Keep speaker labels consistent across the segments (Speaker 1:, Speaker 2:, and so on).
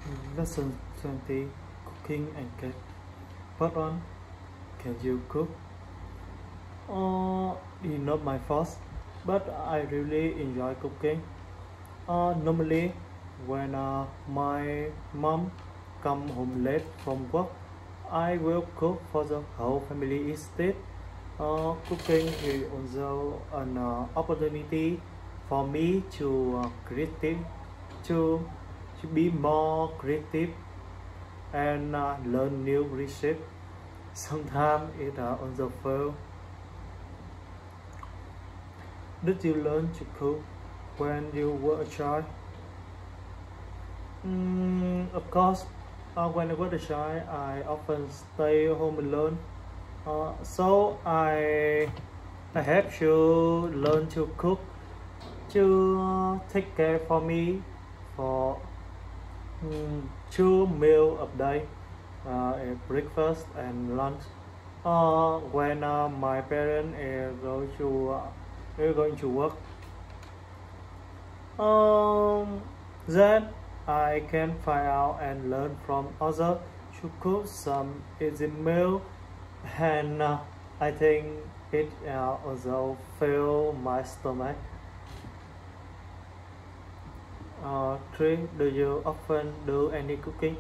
Speaker 1: Lesson 20, Cooking and Cake. Part 1. Can you cook? It's not my fault, but I really enjoy cooking. Normally, when my mom come home late from work, I will cook for the whole family instead. Cooking is also an opportunity for me to to be more creative and learn new recipes. Sometimes it also fail. Did you learn to cook when you were a child? Of course, when I was a child, I often stay home alone. So I have to learn to cook to take care for me for 2 meals a day, breakfast and lunch. When my parents are going to work, then I can find out and learn from others to cook some easy meal, and I think it also fill my stomach. 3. Do you often do any cooking?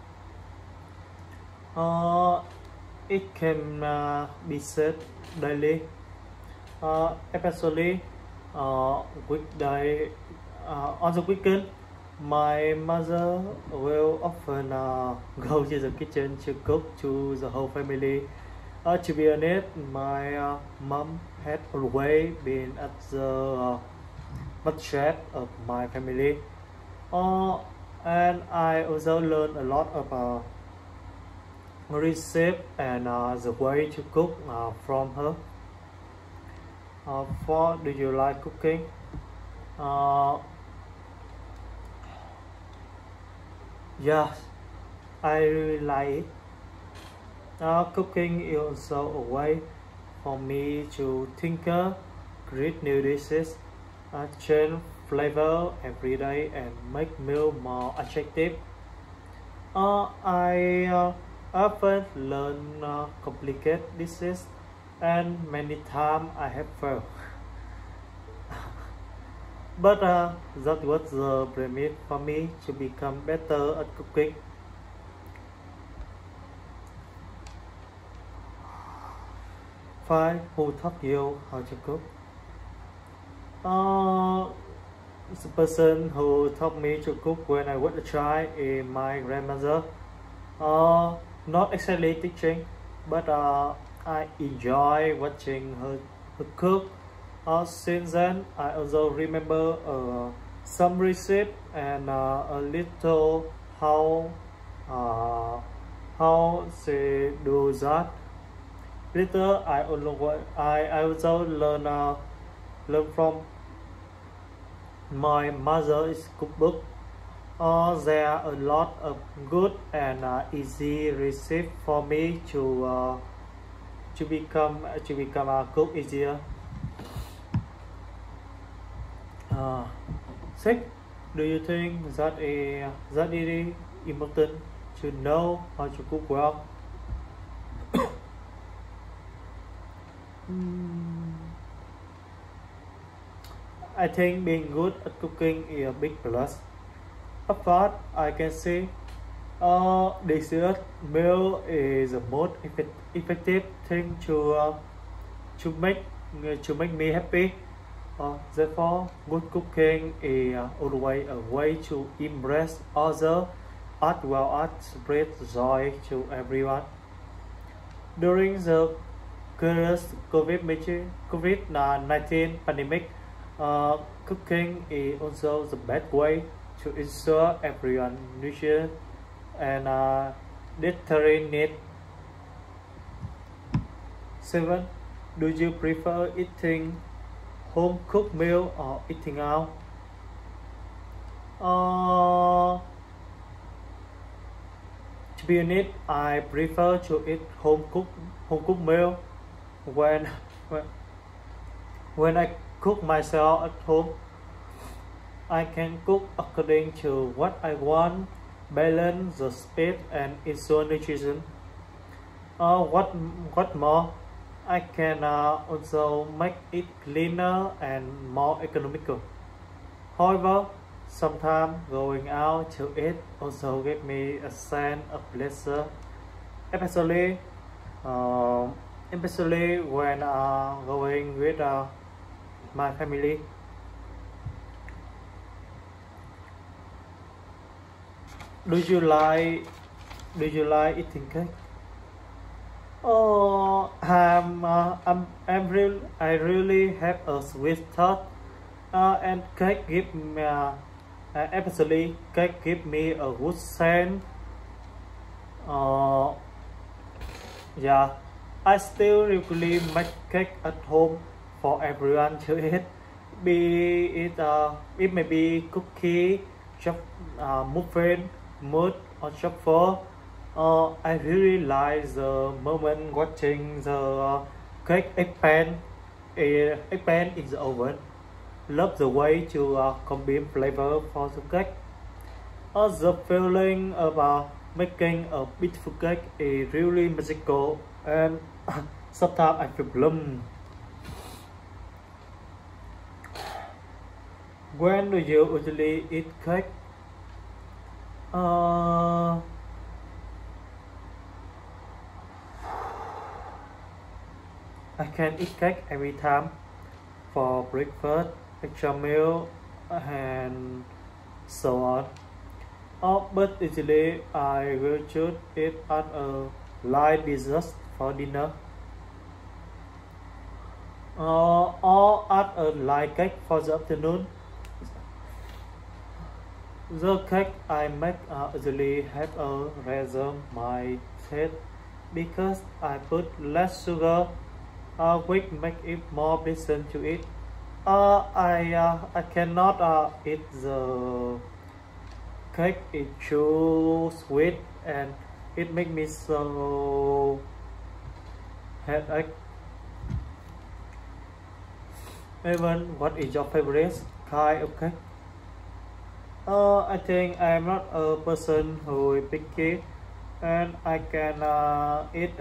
Speaker 1: It can be said daily, especially weekday. On the weekend, my mother will often go to the kitchen to cook to the whole family. To be honest, my mom had always been at the chef of my family, and I also learned a lot about recipe and the way to cook from her. 4. Do you like cooking? Yes, I really like it. Cooking is also a way for me to tinker, create new dishes, change flavor every day and make meal more attractive. I often learn complicated dishes, and many times I have failed. But that was the premise for me to become better at cooking. 5. Who taught you how to cook? The person who taught me to cook when I was a child is my grandmother. Not exactly teaching, but I enjoy watching her cook. Since then, I also remember some recipe and a little how she do that. Later, I also learn from my mother's cookbook. There are a lot of good and easy recipes for me to become a cook easier. 6. Do you think that is important to know how to cook well? I think being good at cooking is a big plus. Of course, I can say delicious meal is the most effective thing to make me happy. Therefore, good cooking is always a way to impress others as well as spread joy to everyone. During the current COVID-19 pandemic, cooking is also the best way to ensure everyone nutrition and dietary need. 7. Do you prefer eating home cooked meal or eating out? To be honest, I prefer to eat home cooked meal. When when I cook myself at home, I can cook according to what I want balance the speed and ensure nutrition. What more, I can also make it cleaner and more economical. However, sometimes going out to eat also gives me a sense of pleasure, especially especially when going with my family. Do you like Do you like eating cake? Oh, I really have a sweet tooth, and cake give me, especially cake give me a good scent. Uh, yeah, I still regularly make cake at home for everyone to eat. It may be cookie, chop, muffin, mousse, or truffle. I really like the moment watching the cake expand in the oven. Love the way to combine flavor for the cake. The feeling of making a beautiful cake is really magical, and sometimes I feel glum. When do you usually eat cake? Uh, I can eat cake every time for breakfast, extra meal, and so on. But usually I will choose it as a light dessert for dinner, or as a light cake for the afternoon. The cake I make usually have a rather mild taste because I put less sugar, which make it more pleasant to eat. I cannot eat the cake. It's too sweet and it make me so headache. Even what is your favorite kind of cake? I think I'm not a person who is picky, and I can eat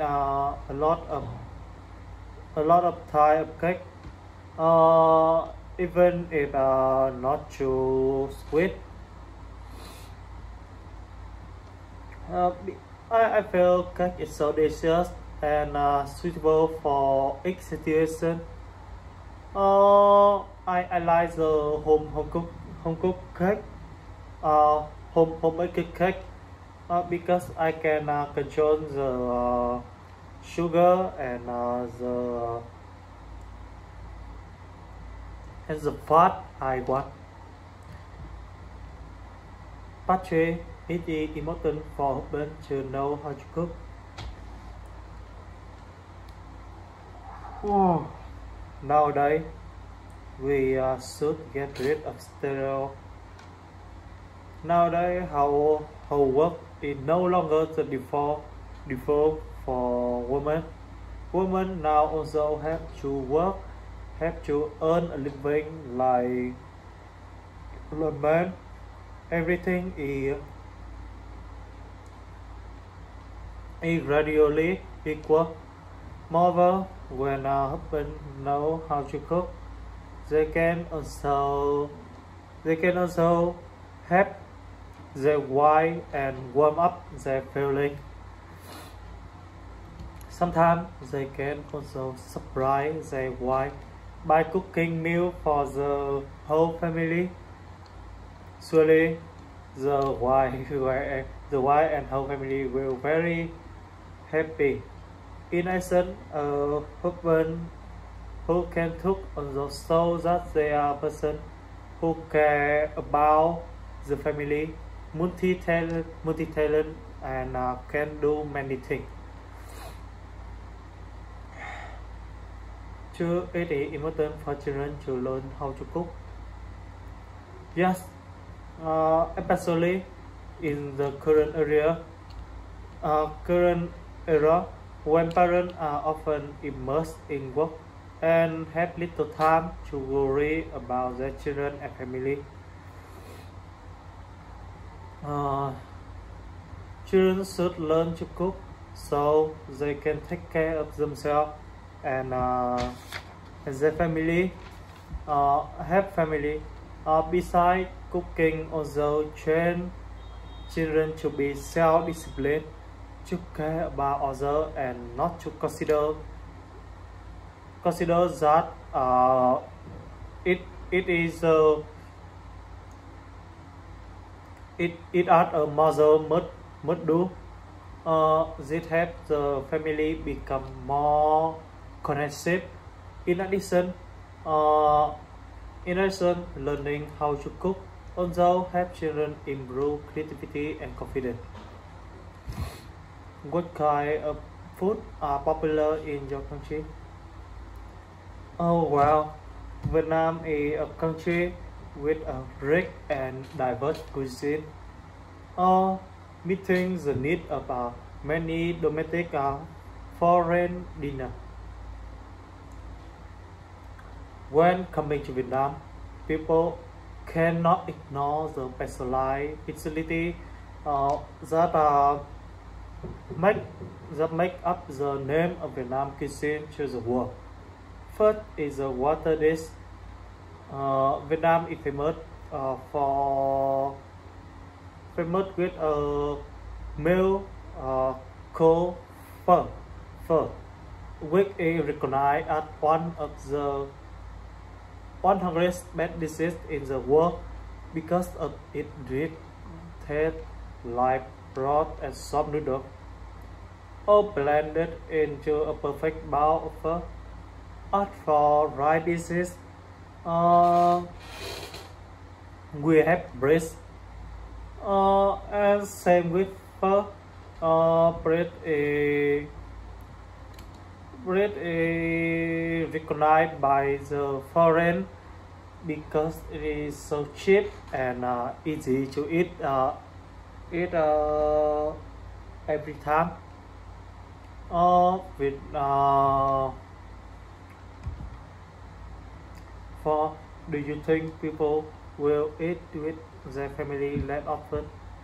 Speaker 1: a lot of type of cake, even if not too sweet. I feel cake is so delicious and suitable for each situation. I like the home cooked cake, homemade cake, because I can control the sugar and the fat I want. Patrick, it is important for husband to know how to cook. Oh, nowadays we should get rid of stereo. Nowadays, how work is no longer the default for women. Women now also have to work, have to earn a living like a man. Everything is gradually equal. Moreover, when a husband know how to cook, they can also help their wife and warm up their feeling. Sometimes they can also surprise their wife by cooking meal for the whole family. Surely the wife and whole family will very happy. In addition, a husband who can cook also shows that they are a person who care about the family, multi-talent, and can do many things. So it is important for children to learn how to cook. Yes, especially in the current era, when parents are often immersed in work and have little time to worry about their children and family. Children should learn to cook so they can take care of themselves and their family, have family. Besides cooking, also train children to be self-disciplined, to care about others, and not to consider that it is it as a mother must do. This helps the family become more connected. In addition, uh, learning how to cook also help children improve creativity and confidence. What kind of food are popular in your country? Oh well, Vietnam is a country with a rich and diverse cuisine, meeting the need of many domestic foreign dinner. When coming to Vietnam, people cannot ignore the specialized facility that make make up the name of Vietnam cuisine to the world. First is the water dish. Vietnam is famous with a meal called phở, which is recognized as one of the 100 best dishes in the world because of its rich taste like broth and soft noodles, all blended into a perfect bowl of phở. As for rice dishes, we have bread, and same with phở. Bread is recognized by the foreign because it is so cheap and easy to eat every time. With for do you think people will eat with their family less often?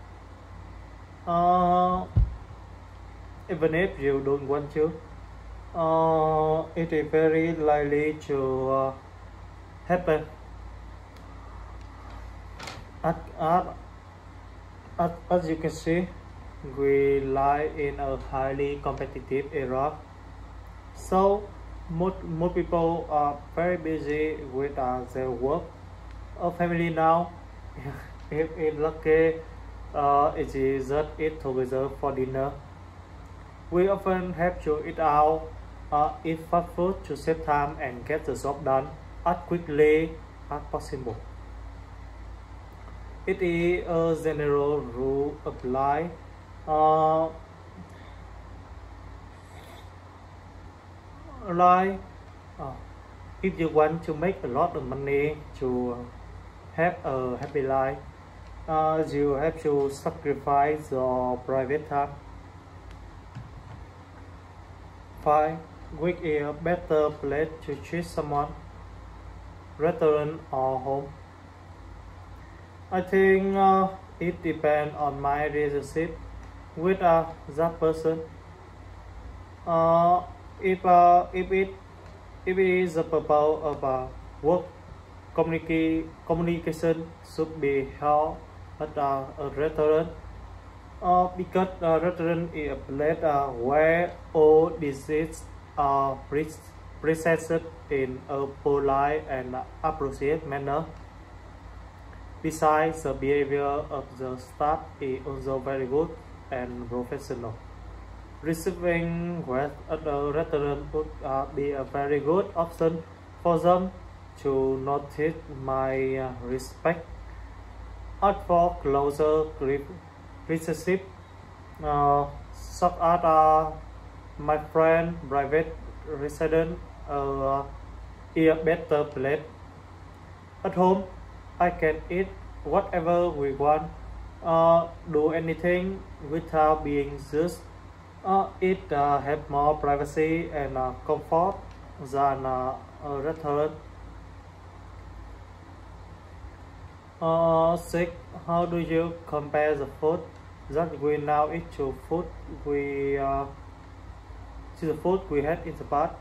Speaker 1: Even if you don't want to, it is very likely to happen. As you can see, we live in a highly competitive era, so most people are very busy with their work or family now. If it's lucky, it is just eat together for dinner. We often have to eat out, eat fast food to save time and get the job done as quickly as possible. It is a general rule applied. Like, if you want to make a lot of money to have a happy life, you have to sacrifice your private time. Find which is a better place to treat someone, restaurant or home. I think it depends on my relationship with that person. If it is the purpose of work, communication should be held at a restaurant. Because a restaurant is a place where all dishes are presented in a polite and appropriate manner. Besides, the behavior of the staff is also very good and professional. Receiving guests at a restaurant would be a very good option for them to notice my respect. As for closer relationship, such as my friend, private residence, is a better place. At home, I can eat whatever we want, do anything without being judged. It have more privacy and comfort than a restaurant. 6. How do you compare the food that we now eat to food we to the food we had in the past.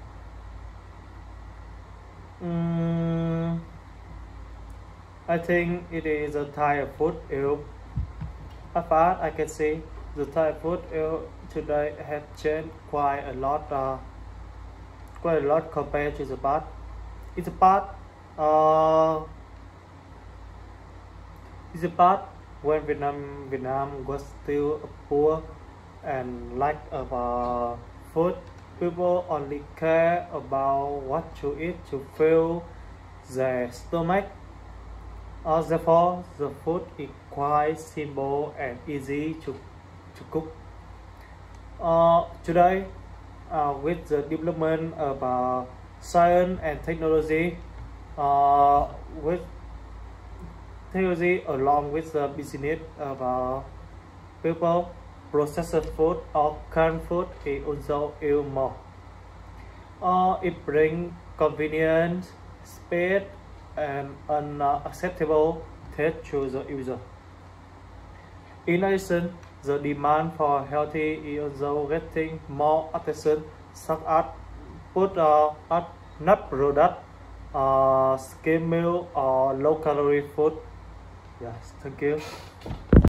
Speaker 1: I think it is a Thai food. At first, I can say the Thai food today has changed quite a lot compared to the past. In the past, when Vietnam was still poor and lack of food, people only care about what to eat to fill their stomach. Therefore, the food is quite simple and easy to cook. Today, with the development of science and technology, with technology along with the business of people, processed food or canned food is also used more. It brings convenience, speed, and an acceptable taste to the user. In addition, the demand for healthy is also getting more attention, such as food at nut product, skim meal or low calorie food. Yes, thank you.